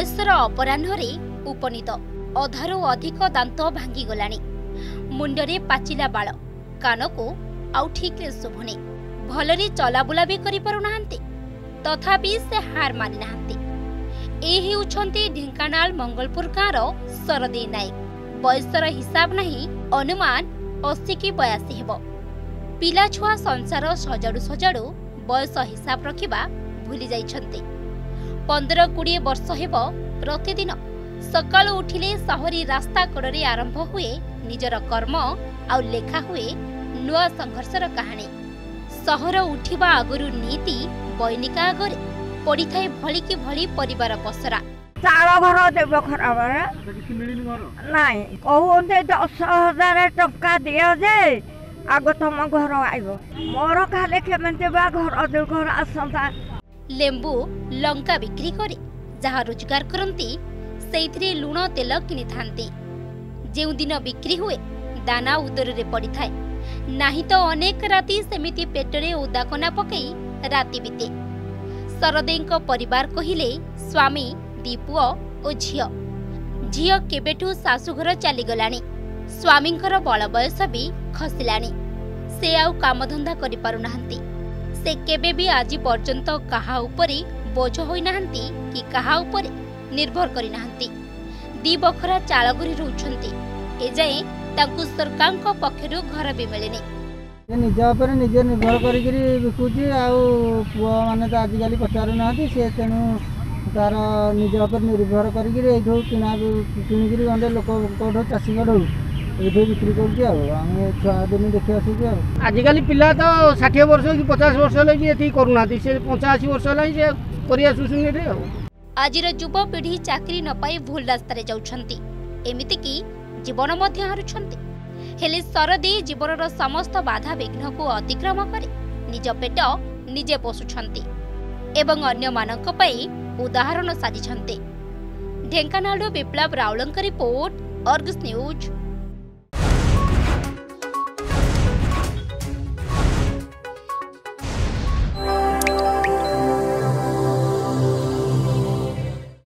बयसर अपराह्न उपनीत अधारू अधिक दांत भांगी गलानी। मुंडरे पाचिला बाल, कान को आउ ठीक शुभुनी, भलरे चलाबुला भी करि पारुनाहांती, तथापि से हार मानि नाहांती। ए हेउछंती ढेंकानाल मंगलपुर गाँवर सरदी नायक। बयसर हिसाब नहीं, अनुमान 80 कि 82 हेब। पिला छुआ संसार सजाड़ू सजाड़ू बयस हिसाब रखिबा भूली जाइछंती। 15-20 वर्ष हेब प्रतिदिन सकाल उठिले सहरी रास्ता कड़े आरंभ हुए निजर कर्म आउ लेखा हुए नुआ संघर्षर कहानी। सहर उठिबा आगुरु नीति बैनिका आगरे पड़ी थाए भली कि भली परिवार पसरा। चाल घर देव खराब नाई कहते 10,000 टंका दियो जे आग तुम घर आइब मोर खाले केमती घर दे घर आसता। लेंबू लंका बिक्री करे जहाँ रोजगार करती से लुण तेल किनी थांती। जेउ दिन बिक्री हुए दाना उदर रे पड़ी थाए, नाही तो अनेक राति सेमिति पेटरे उदाकना पकई राति बीते। सरदेंको परिवार कहिले स्वामी, दी पुओ और झियो। झियो केबेठू शाशुघर चली गलानी। स्वामींकर बल बयस भी खसिलानी। से आउ कामधंदा करि पारुनाहांती। से केबे भी आज पर्यंत कहा उपरे बोझ होई नाहांती कि कहा उपरे निर्भर करि नाहांती। दी बखरा चालगुरी रहउछंती। ए जाए तांकु सरकारक पक्षरु घर भी मिलेनी। निज उपर निजे निर्भर करिकरी बिकुची। आउ पुआ माने तो आजिकल पचारू नाहांती। से तेणु तार निज उपर निर्भर करिकरी एठो किणिकरी गंडे लोक कोठो चाषी गढौ एठो बिक्री करूची। आमे छुआ दिन देखि आसुची। आजिकल पिला तो 60 वर्ष कि 50 वर्ष लगी एथि करूनाती। से 85 वर्ष लगी से करि आसुछन एठे। आजिर युवपीढ़ी चाकरी न पाई भूल रास्तार जाउछंती, एमिति कि जीवन मध्य हारुछंती। हेले सरदी जीवनर समस्त बाधा विघ्न को अतिक्रम करे निज पेट निजे पोषुछंती एवं अन्य मानक पई उदाहरण साजिछंती। ढेंकानाल विप्लव राउलंक रिपोर्ट, अर्गस न्यूज।